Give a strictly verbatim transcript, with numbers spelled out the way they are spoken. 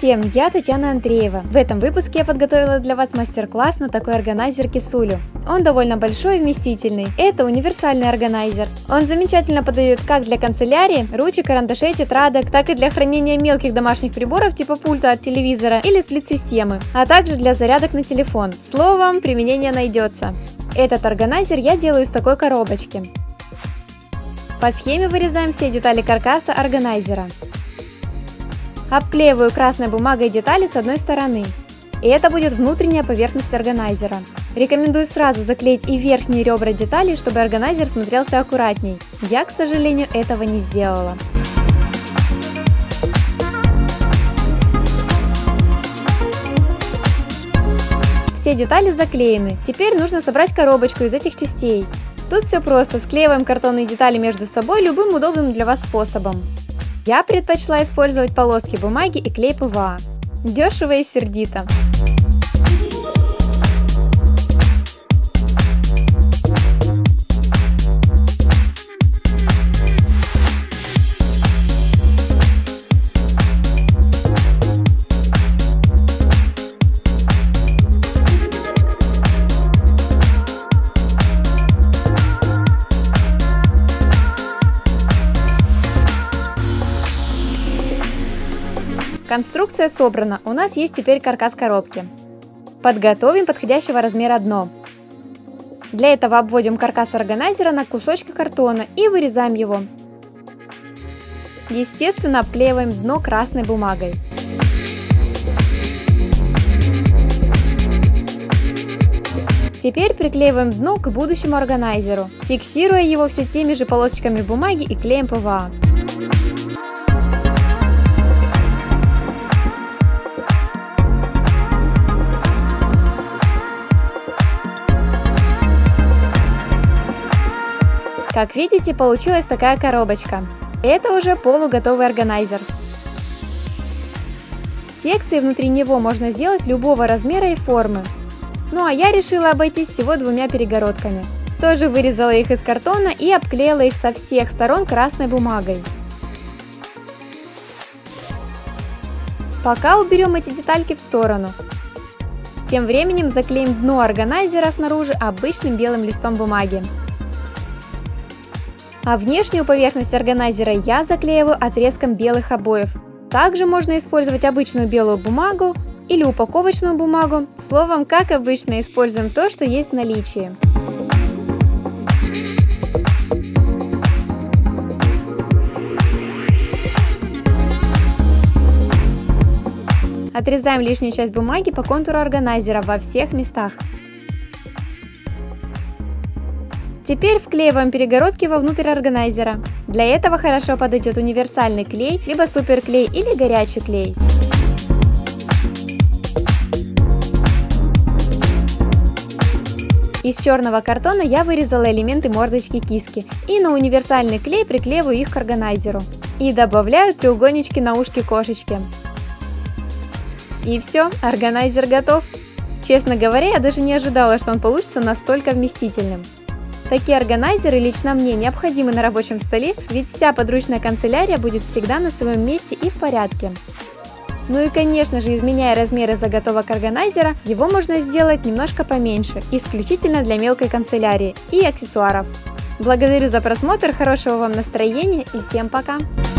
всем, я Татьяна Андреева. В этом выпуске я подготовила для вас мастер-класс на такой органайзер кисулю. Он довольно большой и вместительный. Это универсальный органайзер. Он замечательно подойдет как для канцелярии, ручек, карандашей, тетрадок, так и для хранения мелких домашних приборов типа пульта от телевизора или сплит-системы, а также для зарядок на телефон. Словом, применение найдется. Этот органайзер я делаю из такой коробочки. По схеме вырезаем все детали каркаса органайзера. Обклеиваю красной бумагой детали с одной стороны. И это будет внутренняя поверхность органайзера. Рекомендую сразу заклеить и верхние ребра деталей, чтобы органайзер смотрелся аккуратней. Я, к сожалению, этого не сделала. Все детали заклеены. Теперь нужно собрать коробочку из этих частей. Тут все просто. Склеиваем картонные детали между собой любым удобным для вас способом. Я предпочла использовать полоски бумаги и клей пэ вэ а. Дешево и сердито. Конструкция собрана, у нас есть теперь каркас коробки. Подготовим подходящего размера дно. Для этого обводим каркас органайзера на кусочки картона и вырезаем его. Естественно, обклеиваем дно красной бумагой. Теперь приклеиваем дно к будущему органайзеру, фиксируя его все теми же полосочками бумаги и клеем пэ вэ а. Как видите, получилась такая коробочка. Это уже полуготовый органайзер. Секции внутри него можно сделать любого размера и формы. Ну а я решила обойтись всего двумя перегородками. Тоже вырезала их из картона и обклеила их со всех сторон красной бумагой. Пока уберем эти детальки в сторону. Тем временем заклеим дно органайзера снаружи обычным белым листом бумаги. А внешнюю поверхность органайзера я заклеиваю отрезком белых обоев. Также можно использовать обычную белую бумагу или упаковочную бумагу. Словом, как обычно, используем то, что есть в наличии. Отрезаем лишнюю часть бумаги по контуру органайзера во всех местах. Теперь вклеиваем перегородки вовнутрь органайзера. Для этого хорошо подойдет универсальный клей, либо суперклей или горячий клей. Из черного картона я вырезала элементы мордочки киски и на универсальный клей приклеиваю их к органайзеру. И добавляю треугольнички на ушки кошечки. И все, органайзер готов. Честно говоря, я даже не ожидала, что он получится настолько вместительным. Такие органайзеры лично мне необходимы на рабочем столе, ведь вся подручная канцелярия будет всегда на своем месте и в порядке. Ну и конечно же, изменяя размеры заготовок органайзера, его можно сделать немножко поменьше, исключительно для мелкой канцелярии и аксессуаров. Благодарю за просмотр, хорошего вам настроения и всем пока!